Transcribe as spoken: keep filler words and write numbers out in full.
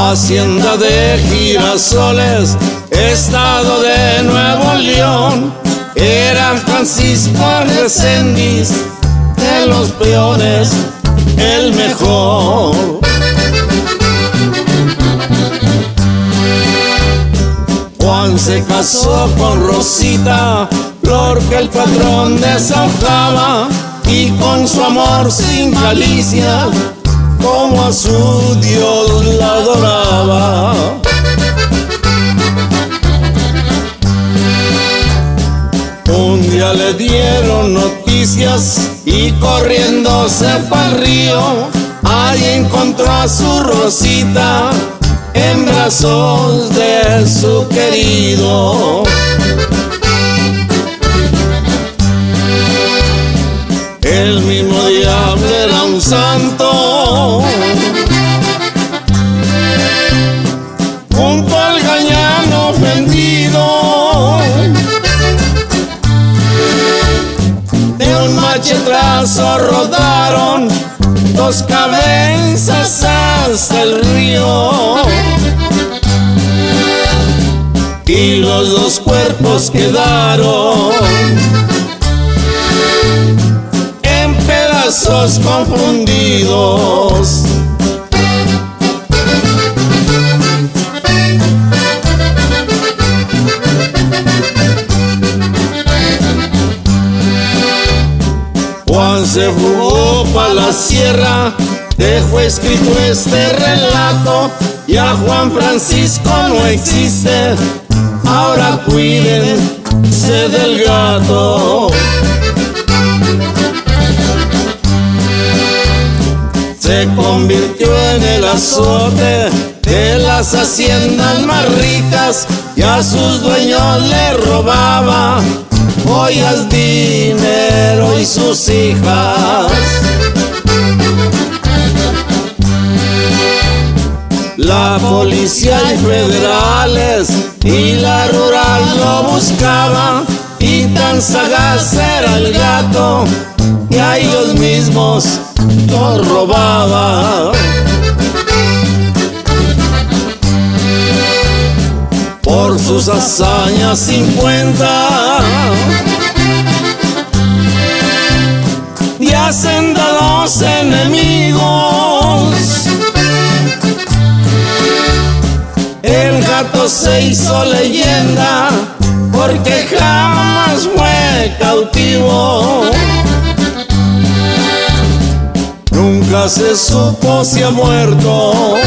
Hacienda de Girasoles, estado de Nuevo León. Era Francisco Reséndiz, de los peones el mejor. Juan se casó con Rosita, flor que el patrón deshojaba, y con su amor sin calicia, como a su Dios la adoraba. Un día le dieron noticias y corriendo se fue al río. Ahí encontró a su Rosita en brazos de su querido. El mismo diablo era un santo, junto al gañano ofendido. De un machetazo rodaron dos cabezas hasta el río, y los dos cuerpos quedaron en pedazos confundidos. Juan se fugó pa' la sierra, dejó escrito este relato, y a Juan Francisco no existe, ahora cuídense del gato. Se convirtió en el azote de las haciendas más ricas, y a sus dueños le robaba joyas, dinero y sus hijas. La policía y federales y la rural lo buscaban, y tan sagaz era el gato que a ellos mismos lo robaba. Por sus hazañas sin cuenta y hacen de los enemigos, el gato se hizo leyenda porque jamás fue cautivo. Nunca se supo si ha muerto